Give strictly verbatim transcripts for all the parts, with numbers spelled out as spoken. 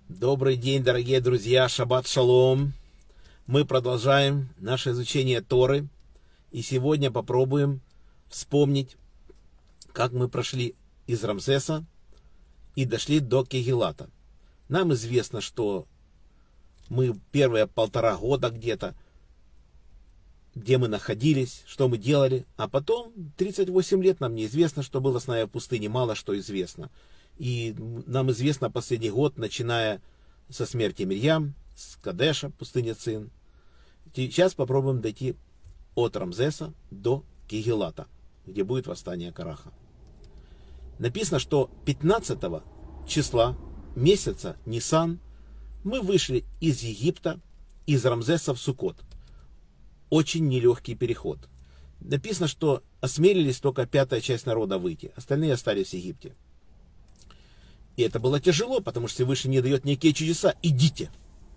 Добрый день, дорогие друзья, шаббат шалом. Мы продолжаем наше изучение Торы. И сегодня попробуем вспомнить, как мы прошли из Рамсеса и дошли до Кегелата. Нам известно, что мы первые полтора года где-то, где мы находились, что мы делали, а потом тридцать восемь лет нам неизвестно, что было с нами в пустыне, мало что известно. И нам известно последний год, начиная со смерти Мирьям, с Кадеша, пустыня Цин. Сейчас попробуем дойти от Рамзеса до Кегелата, где будет восстание Караха. Написано, что пятнадцатого числа месяца Нисан мы вышли из Египта, из Рамзеса в Суккот. Очень нелегкий переход. Написано, что осмелились только пятая часть народа выйти, остальные остались в Египте. И это было тяжело, потому что Всевышний не дает никакие чудеса. Идите.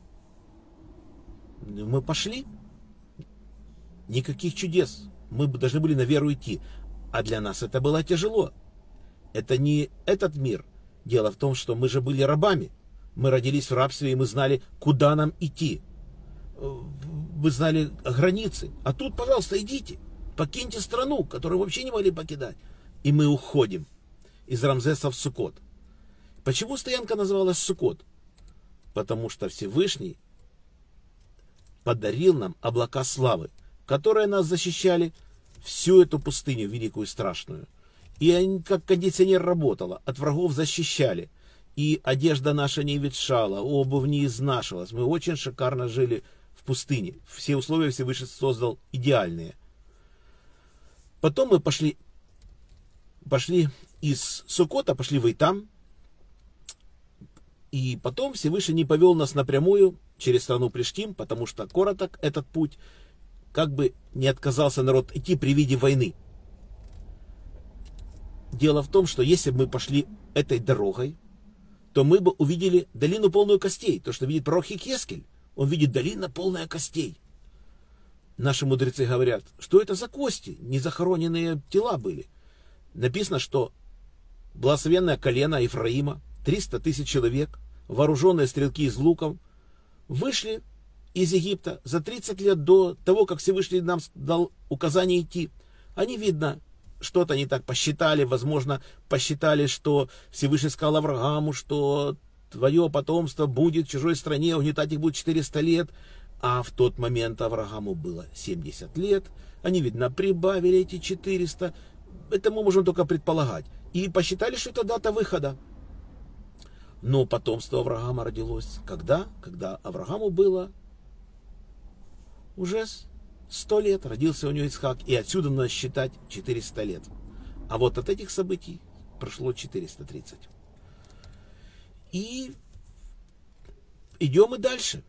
Мы пошли. Никаких чудес. Мы должны были на веру идти. А для нас это было тяжело. Это не этот мир. Дело в том, что мы же были рабами. Мы родились в рабстве, и мы знали, куда нам идти. Вы знали границы. А тут, пожалуйста, идите. Покиньте страну, которую вообще не могли покидать. И мы уходим из Рамзеса в Суккот. Почему стоянка называлась Суккот? Потому что Всевышний подарил нам облака славы, которые нас защищали всю эту пустыню великую и страшную. И они, как кондиционер работало, от врагов защищали. И одежда наша не ветшала, обувь не изнашивалась. Мы очень шикарно жили в пустыне. Все условия Всевышний создал идеальные. Потом мы пошли, пошли из Суккота, пошли в Эйтам. И потом Всевышний повел нас напрямую через страну Плештим, потому что короток этот путь, как бы не отказался народ идти при виде войны. Дело в том, что если бы мы пошли этой дорогой, то мы бы увидели долину полную костей. То, что видит пророк Хескель, он видит долину полная костей. Наши мудрецы говорят, что это за кости, незахороненные тела были. Написано, что благословенное колено Ефраима, триста тысяч человек, вооруженные стрелки из луков, вышли из Египта за тридцать лет до того, как Всевышний нам дал указание идти. Они, видно, что-то не так посчитали, возможно, посчитали, что Всевышний сказал Аврааму, что твое потомство будет в чужой стране, угнетать их будет четыреста лет, а в тот момент Аврааму было семьдесят лет, они, видно, прибавили эти четыреста, это мы можем только предполагать, и посчитали, что это дата выхода. Но потомство Авраама родилось когда? Когда Аврааму было уже сто лет, родился у него Ицхак, и отсюда надо считать четыреста лет. А вот от этих событий прошло четыреста тридцать. И идем мы дальше.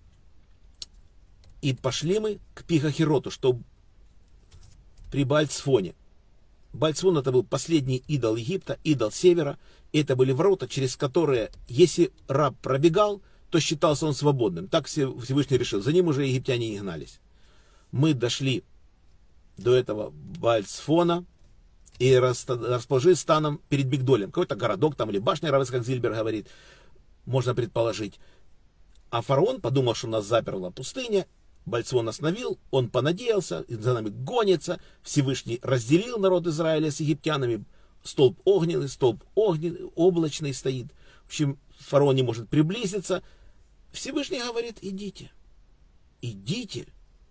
И пошли мы к Пихахироту, что при Бааль-Цфоне. Бааль-Цфон это был последний идол Египта, идол севера. Это были ворота, через которые, если раб пробегал, то считался он свободным. Так Всевышний решил. За ним уже египтяне не гнались. Мы дошли до этого Бааль-Цфона и расположились станом перед Мигдолем. Какой-то городок там или башня, Равец, как Зильбер говорит, можно предположить. А фараон подумал, что нас заперла пустыня. Бааль-Цфон остановил, он понадеялся, за нами гонится. Всевышний разделил народ Израиля с египтянами. Столб огненный, столб огненный, облачный стоит. В общем, фараон не может приблизиться. Всевышний говорит, идите. Идите.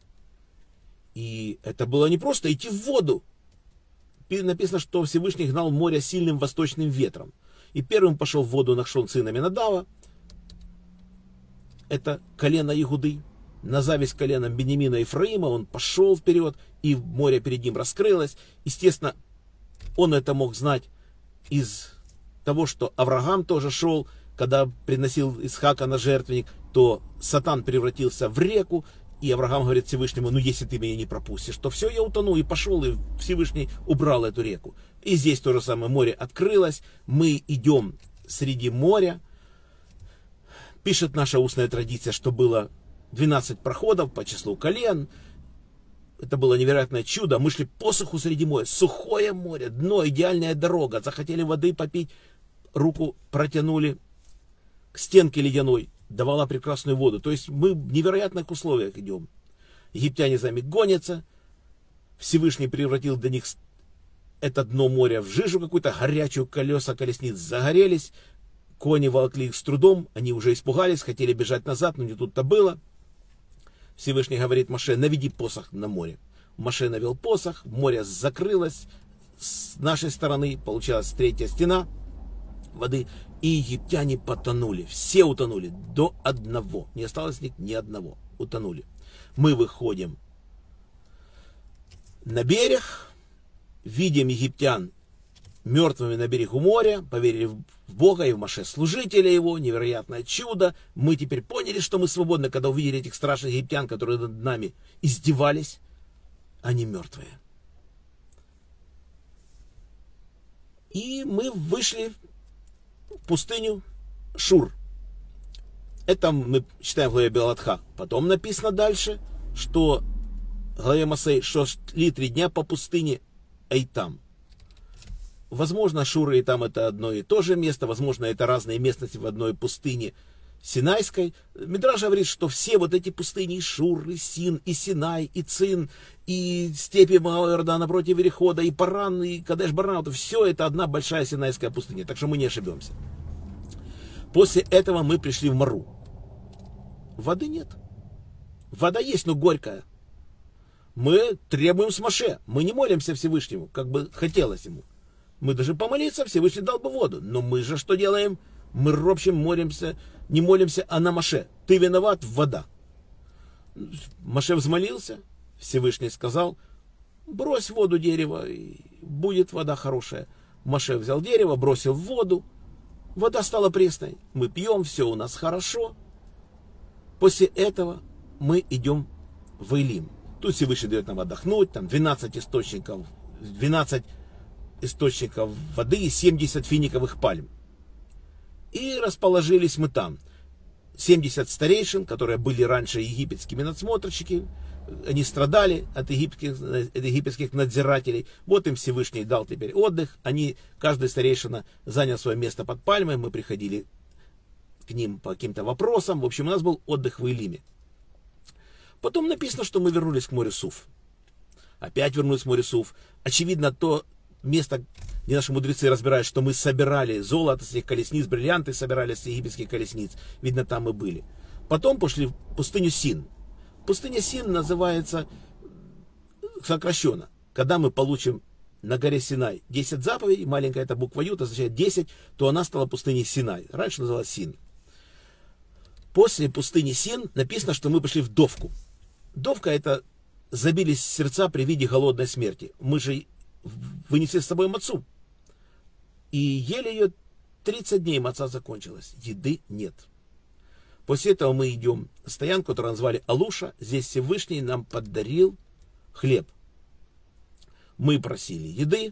И это было не просто идти в воду. Написано, что Всевышний гнал море сильным восточным ветром. И первым пошел в воду Нахшон, сын Аминадава. Это колено Иуды. На зависть коленом Беньямина и Ефраима он пошел вперед, и море перед ним раскрылось. Естественно, он это мог знать из того, что Авраам тоже шел, когда приносил Исхака на жертвенник, то Сатан превратился в реку, и Авраам говорит Всевышнему, ну если ты меня не пропустишь, то все, я утону, и пошел, и Всевышний убрал эту реку. И здесь то же самое, море открылось, мы идем среди моря. Пишет наша устная традиция, что было двенадцать проходов по числу колен. Это было невероятное чудо. Мы шли по суху среди моря. Сухое море, дно, идеальная дорога. Захотели воды попить, руку протянули к к стенке ледяной, давала прекрасную воду. То есть мы в невероятных условиях идем. Египтяне за нами гонятся. Всевышний превратил для них это дно моря в жижу какую-то горячую, колеса колесниц загорелись. Кони волокли их с трудом, они уже испугались, хотели бежать назад, но не тут-то было. Всевышний говорит Моше: наведи посох на море. Моше навел посох, море закрылось. С нашей стороны получилась третья стена воды, и египтяне потонули. Все утонули до одного. Не осталось них ни одного. Утонули. Мы выходим на берег, видим египтян мертвыми на берегу моря, поверили в Бога и в Моше, служителя его, невероятное чудо. Мы теперь поняли, что мы свободны, когда увидели этих страшных египтян, которые над нами издевались. Они мертвые. И мы вышли в пустыню Шур. Это мы читаем в главе Белатха. Потом написано дальше, что в главе Мосей, что шли три дня по пустыне Эйтам. Возможно, Шур и Эйтам это одно и то же место, возможно, это разные местности в одной пустыне Синайской. Мидраш говорит, что все вот эти пустыни, и Шур, и Син, и Синай, и Цин, и степи Малого Иордана против Иерихода, и Паран, и Кадеш-Барнеа, все это одна большая Синайская пустыня, так что мы не ошибемся. После этого мы пришли в Мару. Воды нет. Вода есть, но горькая. Мы требуем с Моше, мы не молимся Всевышнему, как бы хотелось ему. Мы даже помолиться, Всевышний дал бы воду. Но мы же что делаем? Мы ропщим, молимся, не молимся, а на Моше. Ты виноват, вода. Моше взмолился, Всевышний сказал: брось в воду дерево, и будет вода хорошая. Моше взял дерево, бросил в воду. Вода стала пресной. Мы пьем, все у нас хорошо. После этого мы идем в Илим. Тут Всевышний дает нам отдохнуть. Там двенадцать источников, двенадцать источников воды и семьдесят финиковых пальм. И расположились мы там. семьдесят старейшин, которые были раньше египетскими надсмотрщики, они страдали от египетских, от египетских надзирателей. Вот им Всевышний дал теперь отдых. Они, каждый старейшина занял свое место под пальмой. Мы приходили к ним по каким-то вопросам. В общем, у нас был отдых в Илиме. Потом написано, что мы вернулись к морю Суф. Опять вернулись к морю Суф. Очевидно, то место, где наши мудрецы разбирают, что мы собирали золото с этих колесниц, бриллианты собирали с египетских колесниц. Видно, там мы были. Потом пошли в пустыню Син. Пустыня Син называется сокращенно. Когда мы получим на горе Синай десять заповедей, маленькая эта буква Ют означает десять, то она стала пустыней Синай. Раньше называлась Син. После пустыни Син написано, что мы пришли в Довку. Довка — это забились сердца при виде голодной смерти. Мы же вынесли с собой мацу. И ели ее тридцать дней, маца закончилась. Еды нет. После этого мы идем на стоянку, которую назвали Алуша. Здесь Всевышний нам подарил хлеб. Мы просили еды.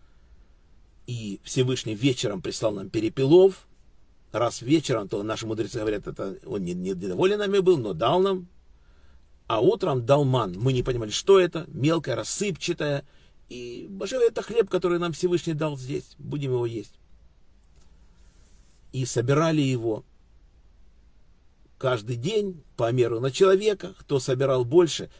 И Всевышний вечером прислал нам перепелов. Раз вечером, то наши мудрецы говорят, это он не, не недоволен нами был, но дал нам. А утром дал ман. Мы не понимали, что это. Мелкая, рассыпчатая. И божественно, это хлеб, который нам Всевышний дал здесь. Будем его есть. И собирали его каждый день по меру на человека. Кто собирал больше,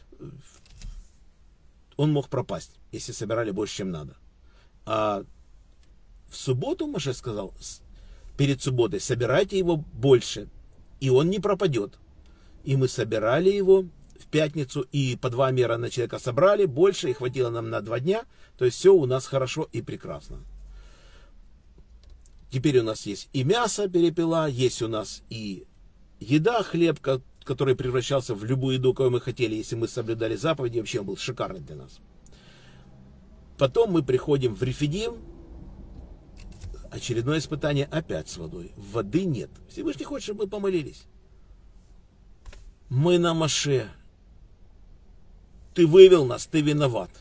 он мог пропасть, если собирали больше, чем надо. А в субботу Моше сказал, перед субботой собирайте его больше, и он не пропадет. И мы собирали его в пятницу, и по два мера на человека собрали, больше, и хватило нам на два дня. То есть все у нас хорошо и прекрасно. Теперь у нас есть и мясо перепела, есть у нас и еда, хлеб, который превращался в любую еду, какую мы хотели, если мы соблюдали заповеди. Вообще он был шикарный для нас. Потом мы приходим в Рефидим. Очередное испытание опять с водой. Воды нет. Всевышний хочет, чтобы мы помолились. Мы на Моше. Ты вывел нас, ты виноват.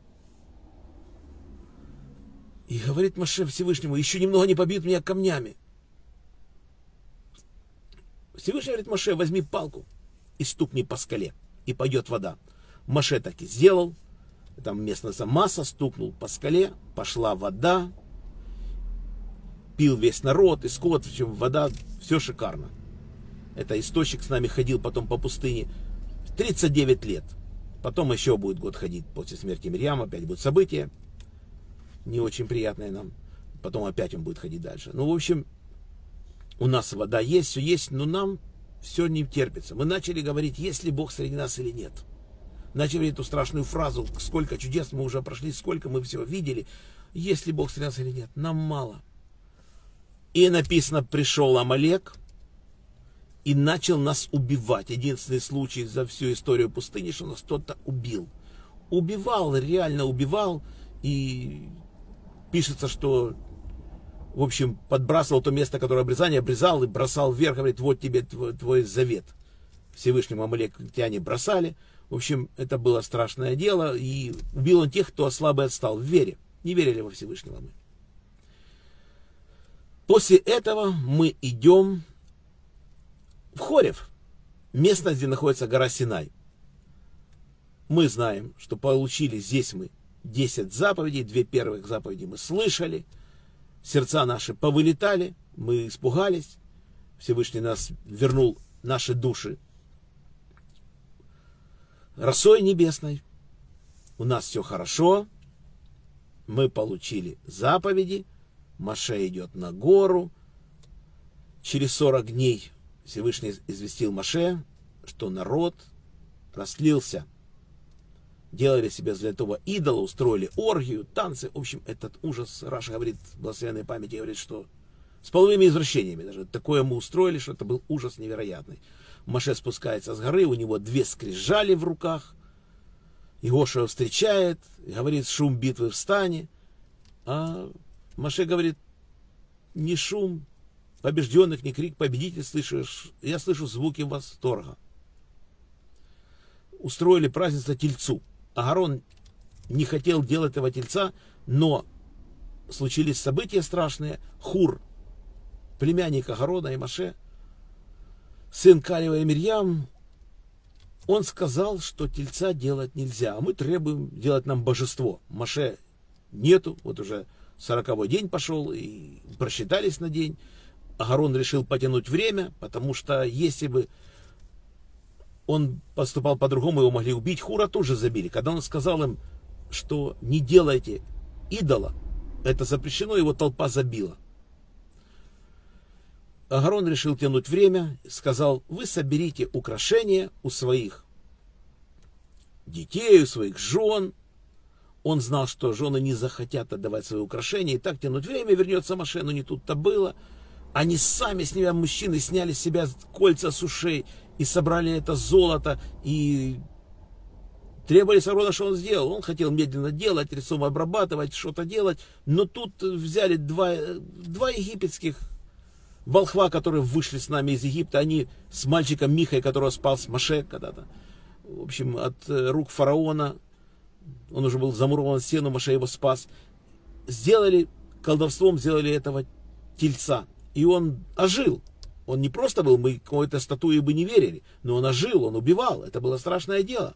И говорит Моше Всевышнему, еще немного не побьют меня камнями. Всевышний говорит Моше, возьми палку и стукни по скале, и пойдет вода. Моше так и сделал. Там местная масса, стукнул по скале, пошла вода. пил весь народ, и скот, в общем, вода, все шикарно. Это источник с нами ходил потом по пустыне тридцать девять лет. Потом еще будет год ходить после смерти Мирьям, опять будет событие, не очень приятное нам. Потом опять он будет ходить дальше. Ну, в общем, у нас вода есть, все есть, но нам все не терпится. Мы начали говорить, есть ли Бог среди нас или нет. Начали эту страшную фразу, сколько чудес мы уже прошли, сколько мы всего видели. Есть ли Бог среди нас или нет, нам мало. И написано, пришел Амалек и начал нас убивать. Единственный случай за всю историю пустыни, что нас кто-то убил. Убивал, реально убивал. И пишется, что, в общем, подбрасывал то место, которое обрезание, обрезал и бросал вверх, говорит, вот тебе твой, твой завет. Всевышнему амалектяне бросали. В общем, это было страшное дело. И убил он тех, кто слабый отстал в вере. Не верили во Всевышнего мы. После этого мы идем в Хорев, местность, где находится гора Синай. Мы знаем, что получили здесь мы десять заповедей, две первых заповеди мы слышали, сердца наши повылетали, мы испугались, Всевышний нас вернул наши души росой небесной, у нас все хорошо, мы получили заповеди, Моше идет на гору, через сорок дней Всевышний известил Моше, что народ растлился. Делали себе золотого идола, устроили оргию, танцы. В общем, этот ужас, Раша говорит, благословенной памяти, говорит, что с половыми извращениями даже. Такое мы устроили, что это был ужас невероятный. Моше спускается с горы, у него две скрижали в руках. Иошуа встречает, говорит, шум битвы в стане. А Моше говорит, не шум побежденных, не крик победитель слышишь, я слышу звуки восторга. Устроили празднество тельцу. Аарон не хотел делать этого тельца, но случились события страшные. Хур, племянник Аарона и Моше, сын Калева и Мирьям, он сказал, что тельца делать нельзя, а мы требуем делать нам божество. Моше нету, вот уже сороковой день пошел, и просчитались на день. Аарон решил потянуть время, потому что если бы он поступал по-другому, его могли убить. Хура тоже забили. Когда он сказал им, что не делайте идола, это запрещено, его толпа забила. Аарон решил тянуть время, сказал, вы соберите украшения у своих детей, у своих жен. Он знал, что жены не захотят отдавать свои украшения, и так тянуть время, вернется Моше, но не тут-то было. Они сами с ними, мужчины, сняли с себя кольца с ушей и собрали это золото, и требовали с Аарона, что он сделал. Он хотел медленно делать, рисом обрабатывать, что-то делать, но тут взяли два, два египетских волхва, которые вышли с нами из Египта, они с мальчиком Михой, которого спал с Моше когда-то, в общем, от рук фараона, он уже был замурован в стену, Моше его спас, сделали, колдовством сделали этого тельца, и он ожил. Он не просто был, мы какой-то статуе бы не верили, но он ожил, он убивал, это было страшное дело.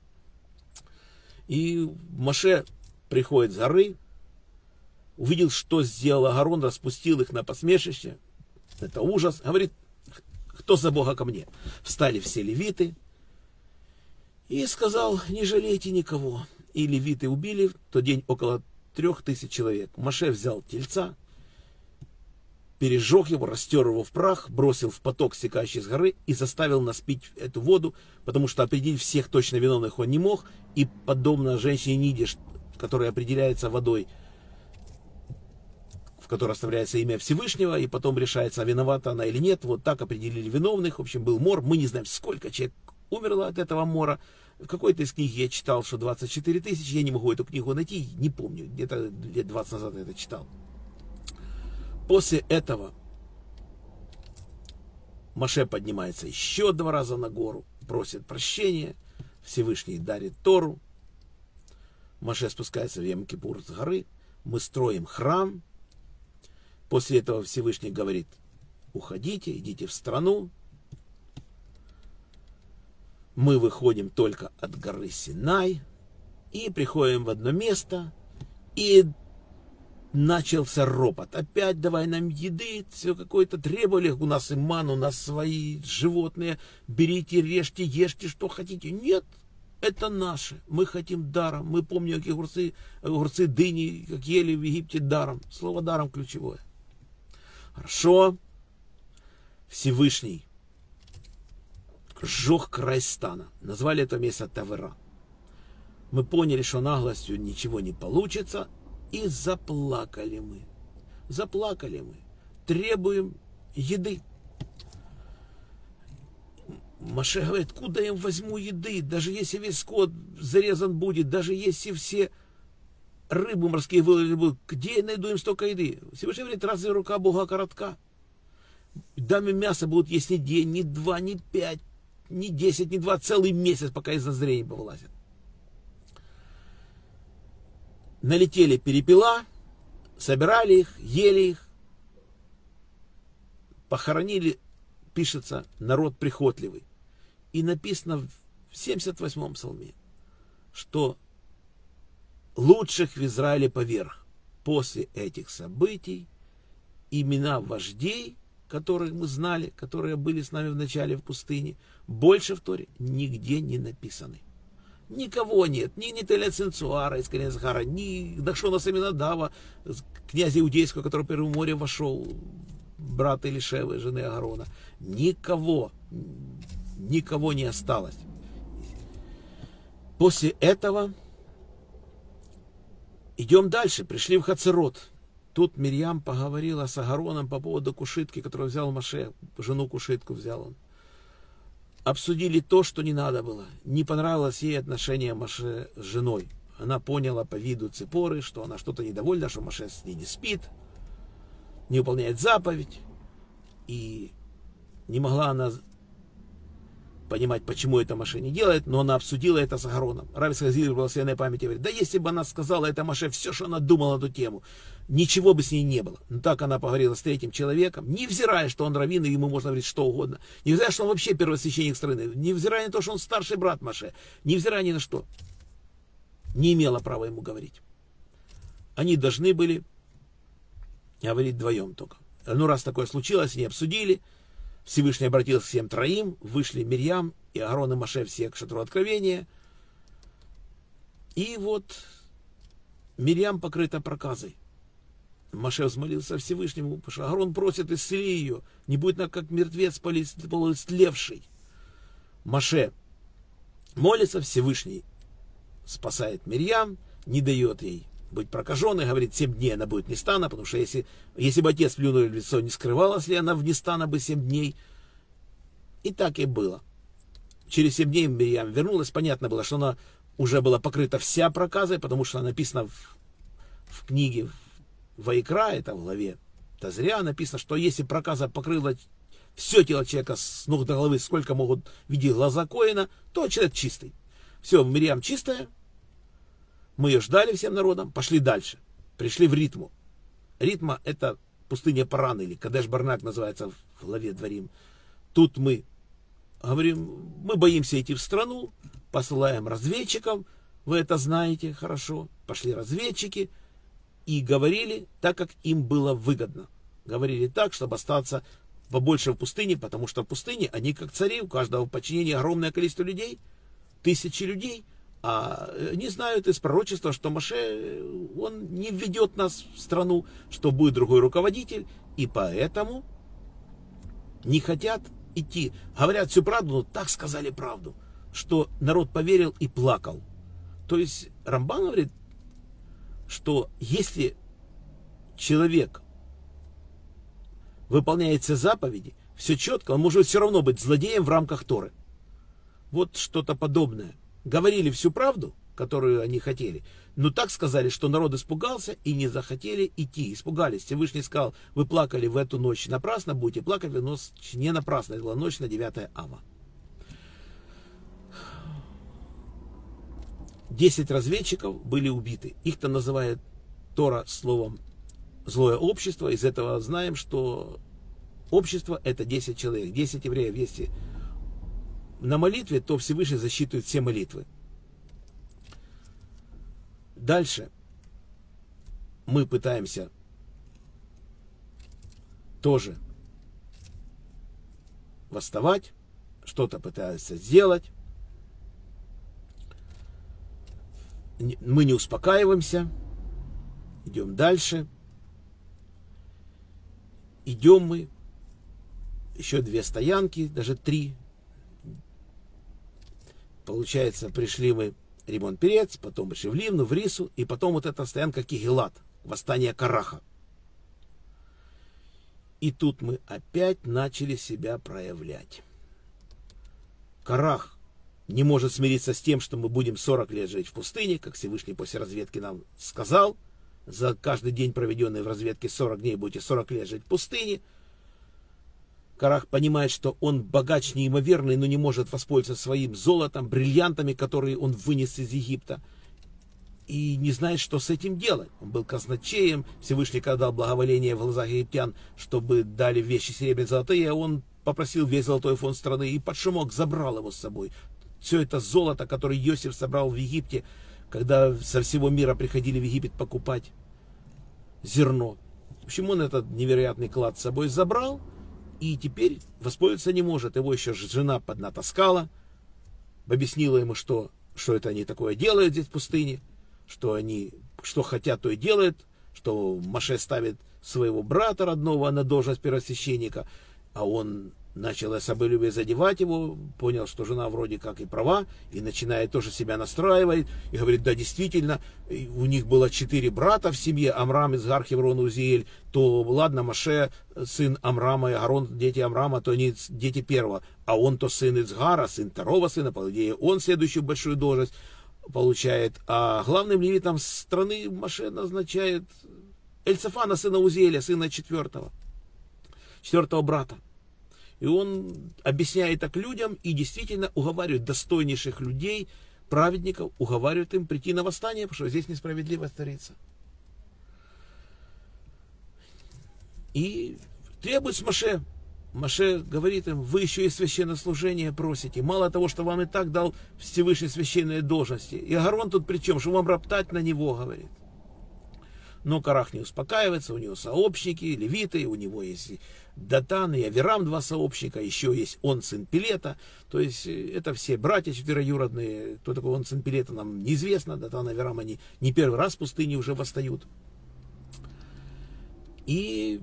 И Моше приходит с горы, увидел, что сделал Аарон, распустил их на посмешище, это ужас, говорит, кто за Бога ко мне? Встали все левиты и сказал, не жалейте никого. И левиты убили в тот день около трех тысяч человек. Моше взял тельца, пережег его, растер его в прах, бросил в поток, стекающий с горы, и заставил нас пить эту воду, потому что определить всех точно виновных он не мог, и подобно женщине Ниде, которая определяется водой, в которой оставляется имя Всевышнего, и потом решается, виновата она или нет, вот так определили виновных, в общем, был мор, мы не знаем, сколько человек умерло от этого мора. В какой-то из книг я читал, что двадцать четыре тысячи, я не могу эту книгу найти, не помню, где-то лет двадцать назад я это читал. После этого Моше поднимается еще два раза на гору, просит прощения, Всевышний дарит Тору, Моше спускается в Йом-Кипур с горы, мы строим храм, после этого Всевышний говорит, уходите, идите в страну, мы выходим только от горы Синай и приходим в одно место, и начался ропот. Опять давай нам еды, все какое-то требовали. У нас и ман, у нас свои животные. Берите, режьте, ешьте, что хотите. Нет, это наше. Мы хотим даром. Мы помним, какие огурцы, огурцы дыни, как ели в Египте даром. Слово даром ключевое. Хорошо. Всевышний сжег край стана. Назвали это место Тавера. Мы поняли, что наглостью ничего не получится. И заплакали мы. Заплакали мы. Требуем еды. Моше говорит, куда я им возьму еды? Даже если весь скот зарезан будет, даже если все рыбы морские выловили будут, где я найду им столько еды? Всевышний говорит, разве рука Бога коротка? Дам им мясо будут есть не день, не два, не пять, не десять, не два, целый месяц, пока из назрения повылазят. Налетели перепела, собирали их, ели их, похоронили, пишется, народ прихотливый. И написано в семьдесят восьмом псалме, что лучших в Израиле поверх. После этих событий имена вождей, которых мы знали, которые были с нами в начале в пустыне, больше в Торе нигде не написаны. Никого нет, ни Нетеля Цинцуара из колена Захара, ни Дахшона Саминадава, князя иудейского, который в Первое море вошел, брата Илишевы, жены Агарона. Никого, никого не осталось. После этого идем дальше, пришли в Хацерот. Тут Мирьям поговорила с Агароном по поводу кушитки, которую взял Моше, жену кушитку взял он. Обсудили то, что не надо было. Не понравилось ей отношение Моше с женой. Она поняла по виду Ципоры, что она что-то недовольна, что Моше с ней не спит, не выполняет заповедь. И не могла она понимать, почему это Моше не делает, но она обсудила это с Агароном. Рав Исхазиль, благословенной памяти, говорит, да если бы она сказала это Моше все, что она думала на эту тему, ничего бы с ней не было. Но так она поговорила с третьим человеком, невзирая, что он раввин, и ему можно говорить что угодно, невзирая, что он вообще первосвященник страны, невзирая на то, что он старший брат Моше, невзирая ни на что, не имела права ему говорить. Они должны были говорить вдвоем только. Ну, раз такое случилось, они обсудили, Всевышний обратился к всем троим, вышли Мирьям и Аарон и Моше все к шатру откровения. И вот Мирьям покрыта проказой. Моше взмолился Всевышнему, потому что Аарон просит, исцели ее, не будет она как мертвец полуистлевший. Моше молится, Всевышний спасает Мирьям, не дает ей быть прокаженной, говорит, семь дней она будет нестана, потому что если, если бы отец плюнул в лицо, не скрывалась ли она в нестана бы семь дней. И так и было. Через семь дней Мирьям вернулась, понятно было, что она уже была покрыта вся проказой, потому что написано в, в книге Ваикра, это в главе Тазря, написано, что если проказа покрыла все тело человека с ног до головы, сколько могут видеть глаза Коэна, то человек чистый. Все, Мирьям чистая. Мы ее ждали всем народом, пошли дальше. Пришли в Ритму. Ритма — это пустыня Паран, или Кадеш-Барнак называется в главе Дворим. Тут мы говорим, мы боимся идти в страну, посылаем разведчиков, вы это знаете хорошо. Пошли разведчики и говорили так, как им было выгодно. Говорили так, чтобы остаться побольше в пустыне, потому что в пустыне они как цари, у каждого в подчинении огромное количество людей, тысячи людей. А не знают из пророчества, что Моше, он не введет нас в страну, что будет другой руководитель, и поэтому не хотят идти. Говорят всю правду, но так сказали правду, что народ поверил и плакал. То есть Рамбан говорит, что если человек выполняет все заповеди, все четко, он может все равно быть злодеем в рамках Торы. Вот что-то подобное. Говорили всю правду, которую они хотели, но так сказали, что народ испугался и не захотели идти, испугались. Всевышний сказал, вы плакали в эту ночь напрасно, будете плакать в эту ночь не напрасно. Это была ночь на девятое ава. Десять разведчиков были убиты. Их-то называет Тора словом злое общество. Из этого знаем, что общество — это десять человек, десять евреев. Если на молитве, то Всевышний засчитывает все молитвы. Дальше. мы пытаемся тоже восставать, что-то пытаются сделать. Мы не успокаиваемся, идем дальше. Идем мы, еще две стоянки, даже три. Получается, пришли мы в Римон-Перец, потом пришли в Ливну, в Рису, и потом вот эта стоянка Кигелат, восстание Караха. И тут мы опять начали себя проявлять. Карах не может смириться с тем, что мы будем сорок лет жить в пустыне, как Всевышний после разведки нам сказал. За каждый день, проведенный в разведке сорок дней, будете сорок лет жить в пустыне. Карах понимает, что он богач неимоверный, но не может воспользоваться своим золотом, бриллиантами, которые он вынес из Египта. И не знает, что с этим делать. Он был казначеем, Всевышний дал благоволение в глазах египтян, чтобы дали вещи серебряные, золотые, а он попросил весь золотой фонд страны и под шумок забрал его с собой. Все это золото, которое Иосиф собрал в Египте, когда со всего мира приходили в Египет покупать зерно. В общем, он этот невероятный клад с собой забрал, и теперь воспользоваться не может. Его еще жена поднатаскала, объяснила ему, что, что это они такое делают здесь в пустыне, что они что хотят, то и делают, что Моше ставит своего брата родного на должность первосвященника, а он начал особолюбие задевать его, понял, что жена вроде как и права, и начинает тоже себя настраивать, и говорит, да, действительно, у них было четыре брата в семье, Амрам, Изгар, Хеврон, Узиэль, то ладно, Моше, сын Амрама, и Аарон, дети Амрама, то они дети первого, а он то сын Изгара, сын второго сына, по идее, он следующую большую должность получает, а главным левитом страны Моше назначает Эльцафана, сына Узиэля, сына четвертого, четвертого брата. И он объясняет так людям и действительно уговаривает достойнейших людей, праведников, уговаривает им прийти на восстание, потому что здесь несправедливость творится. И требует с Моше. Моше говорит им, вы еще и священнослужение просите. Мало того, что вам и так дал Всевышний священные должности. И Аарон тут при чем, что вам роптать на него, говорит. Но Карах не успокаивается, у него сообщники, левиты, у него есть Датан и Авирам, два сообщника, еще есть он, сын Пелета, то есть это все братья четвероюродные, кто такой он, сын Пелета, нам неизвестно, Датан и Авирам, они не первый раз в пустыне уже восстают. И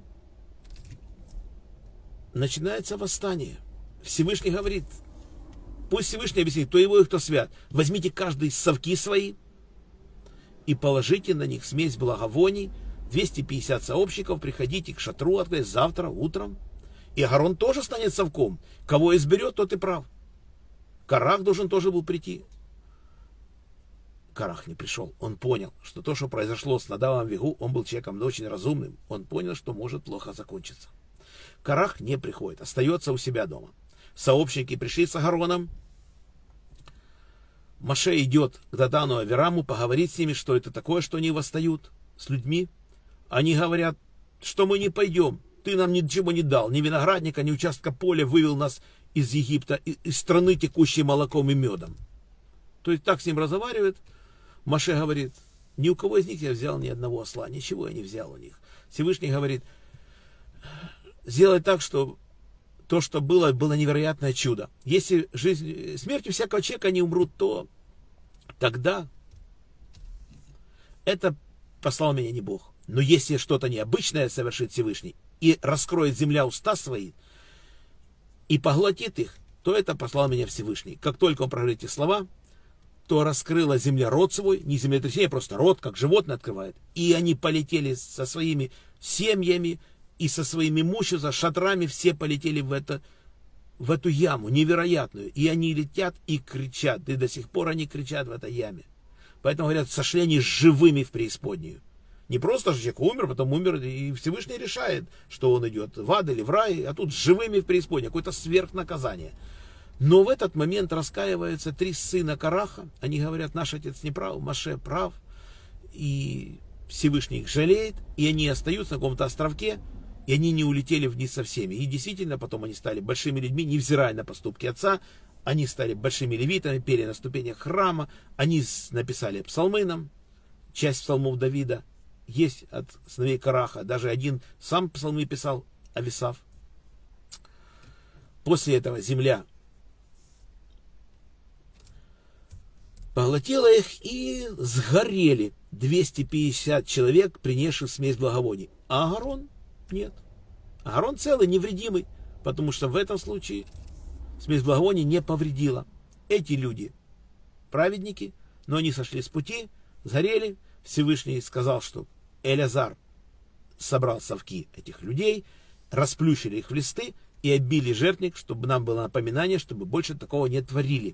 начинается восстание. Всевышний говорит, пусть Всевышний объяснит, кто его и кто свят, возьмите каждый совки свои, и положите на них смесь благовоний, двести пятьдесят сообщников, приходите к шатру, открыть завтра утром. И Аарон тоже станет совком. Кого изберет, тот и прав. Карах должен тоже был прийти. Карах не пришел. Он понял, что то, что произошло с Надавом Авигу, он был человеком очень разумным. Он понял, что может плохо закончиться. Карах не приходит, остается у себя дома. Сообщники пришли с Аароном. Моше идет к Датану и Авираму поговорить с ними, что это такое, что они восстают с людьми. Они говорят, что мы не пойдем, ты нам ничего не дал, ни виноградника, ни участка поля, вывел нас из Египта, из страны, текущей молоком и медом. То есть так с ним разговаривают. Моше говорит, ни у кого из них я взял ни одного осла, ничего я не взял у них. Всевышний говорит, сделай так, что то, что было, было невероятное чудо. Если жизнь, смертью всякого человека не умрут, то тогда это послал меня не Бог. Но если что-то необычное совершит Всевышний и раскроет земля уста свои и поглотит их, то это послал меня Всевышний. Как только он проговорит эти слова, то раскрыла земля рот свой, не землетрясение, а просто рот, как животное открывает. И они полетели со своими семьями и со своими имуществом, шатрами, все полетели в, это, в эту яму невероятную. И они летят и кричат, и до сих пор они кричат в этой яме. Поэтому говорят, сошли они живыми в преисподнюю. Не просто же человек умер, потом умер, и Всевышний решает, что он идет в ад или в рай, а тут живыми в преисподнюю, какое-то сверхнаказание. Но в этот момент раскаиваются три сына Караха, они говорят, наш отец не прав, Моше прав, и Всевышний их жалеет, и они остаются на каком-то островке, и они не улетели вниз со всеми. И действительно, потом они стали большими людьми, невзирая на поступки отца, они стали большими левитами, пели на ступенях храма, они написали псалмы нам, часть псалмов Давида, есть от сыновей Караха. Даже один сам псалмы писал, Ависав. После этого земля поглотила их, и сгорели двести пятьдесят человек, принесших смесь благовоний. А Аарон нет. Аарон целый, невредимый, потому что в этом случае смесь благовоний не повредила. Эти люди праведники, но они сошли с пути, сгорели. Всевышний сказал, что Элязар собрал совки этих людей, расплющили их в листы и оббили жертвенник, чтобы нам было напоминание, чтобы больше такого не творили.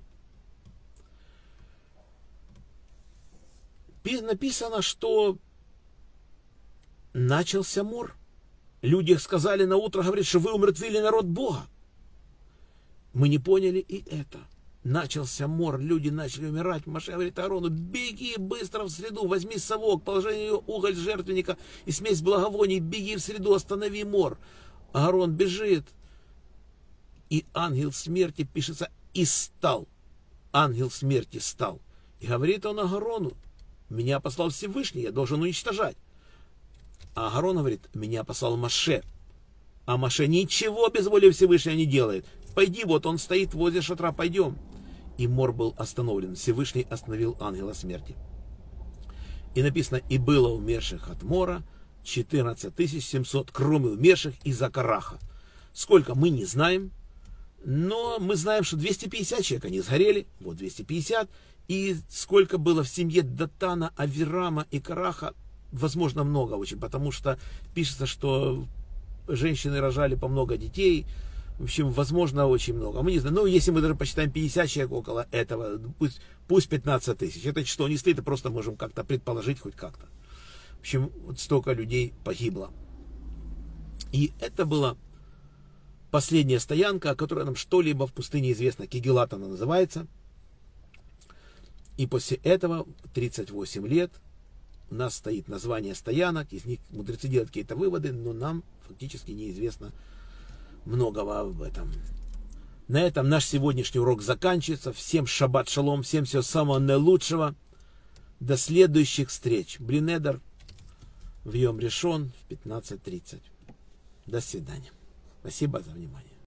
Написано, что начался мор. Люди сказали на утро, говорит, что вы умертвили народ Бога. Мы не поняли и это. Начался мор, люди начали умирать. Моше говорит Аарону: беги быстро в среду, возьми совок, положи ее уголь жертвенника и смесь благовоний, беги в среду, останови мор. Аарон бежит. И ангел смерти, пишется, и стал. Ангел смерти стал. И говорит он Аарону: меня послал Всевышний, я должен уничтожать. А Аарон говорит: меня послал Моше. А Моше ничего без воли Всевышнего не делает. Пойди, вот он стоит возле шатра, пойдем. И мор был остановлен. Всевышний остановил ангела смерти. И написано: и было умерших от мора четырнадцать тысяч семьсот, кроме умерших из-за Караха. Сколько, мы не знаем. Но мы знаем, что двести пятьдесят человек они сгорели. Вот двести пятьдесят. И сколько было в семье Датана, Авирама и Караха, возможно, много очень. Потому что пишется, что женщины рожали по много детей. В общем, возможно, очень много. Мы не знаем. Ну, если мы даже посчитаем пятьдесят человек около этого, пусть, пусть пятнадцать тысяч. Это число не стоит, просто можем как-то предположить хоть как-то. В общем, вот столько людей погибло. И это была последняя стоянка, о которой нам что-либо в пустыне известно. Кегелат она называется. И после этого тридцать восемь лет у нас стоит название стоянок. Из них мудрецы делают какие-то выводы, но нам фактически неизвестно многого об этом. На этом наш сегодняшний урок заканчивается. Всем шаббат шалом, всем всего самого наилучшего. До следующих встреч. Блинедер в Йом Ришон в пятнадцать тридцать. До свидания. Спасибо за внимание.